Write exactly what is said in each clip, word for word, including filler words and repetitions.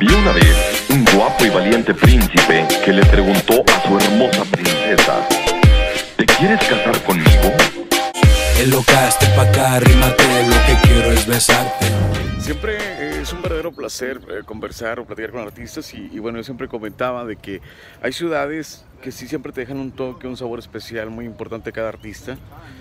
Había una vez un guapo y valiente príncipe que le preguntó a su hermosa princesa: ¿te quieres casar conmigo? Enlocaste pa' acá, arrímate, lo que quiero es besarte. Siempre es un verdadero placer eh, conversar o platicar con artistas y, y bueno, yo siempre comentaba de que hay ciudades que sí siempre te dejan un toque, un sabor especial muy importante a cada artista.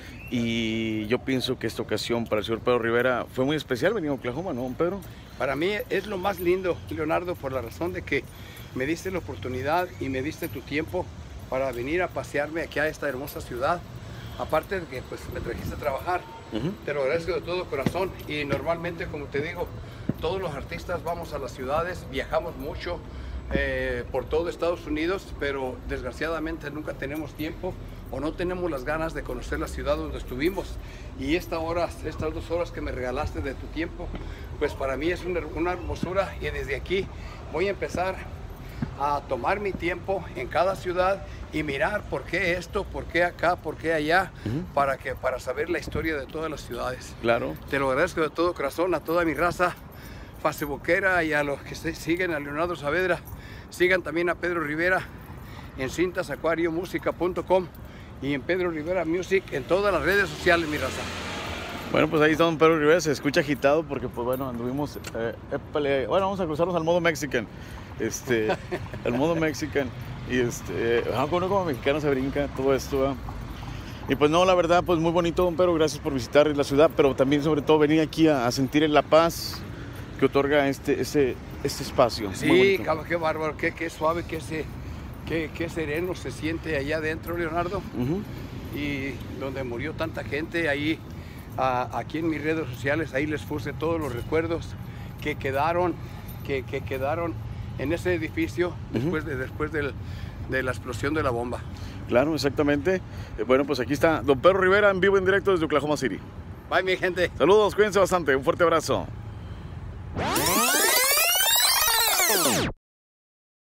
Y yo pienso que esta ocasión para el señor Pedro Rivera fue muy especial venir a Oklahoma, ¿no, don Pedro? Para mí es lo más lindo, Leonardo, por la razón de que me diste la oportunidad y me diste tu tiempo para venir a pasearme aquí a esta hermosa ciudad. Aparte de que pues, me trajiste a trabajar, uh-huh. Te lo agradezco de todo corazón. Y normalmente, como te digo, todos los artistas vamos a las ciudades, viajamos mucho eh, por todo Estados Unidos, pero desgraciadamente nunca tenemos tiempo o no tenemos las ganas de conocer la ciudad donde estuvimos. Y esta hora, estas dos horas que me regalaste de tu tiempo, pues para mí es una, una hermosura. Y desde aquí voy a empezar a tomar mi tiempo en cada ciudad y mirar por qué esto, por qué acá, por qué allá, uh-huh. para, que, para saber la historia de todas las ciudades. Claro. Te lo agradezco de todo corazón a toda mi raza facebookera y a los que siguen a Leonardo Saavedra. Sigan también a Pedro Rivera en cintas acuario música punto com y en Pedro Rivera Music en todas las redes sociales, mi raza. Bueno, pues ahí está don Pedro Rivera, se escucha agitado porque pues bueno, anduvimos, eh, épale, bueno, vamos a cruzarnos al modo Mexican, este, al modo Mexican, y este, ah, uno como mexicano se brinca todo esto, ¿eh? Y pues no, la verdad, pues muy bonito, don Pedro, gracias por visitar la ciudad, pero también sobre todo venir aquí a, a sentir la paz que otorga este, este, este espacio. Sí, cabrón, qué bárbaro, qué, qué suave, qué, se, qué, qué sereno se siente allá adentro, Leonardo, uh-huh. Y donde murió tanta gente, ahí, a, aquí en mis redes sociales, ahí les puse todos los recuerdos que quedaron, que, que quedaron en ese edificio, uh-huh. después, de, después del, de la explosión de la bomba. Claro, exactamente. Eh, bueno, pues aquí está don Pedro Rivera en vivo, en directo desde Oklahoma City. Bye, mi gente. Saludos, cuídense bastante, un fuerte abrazo.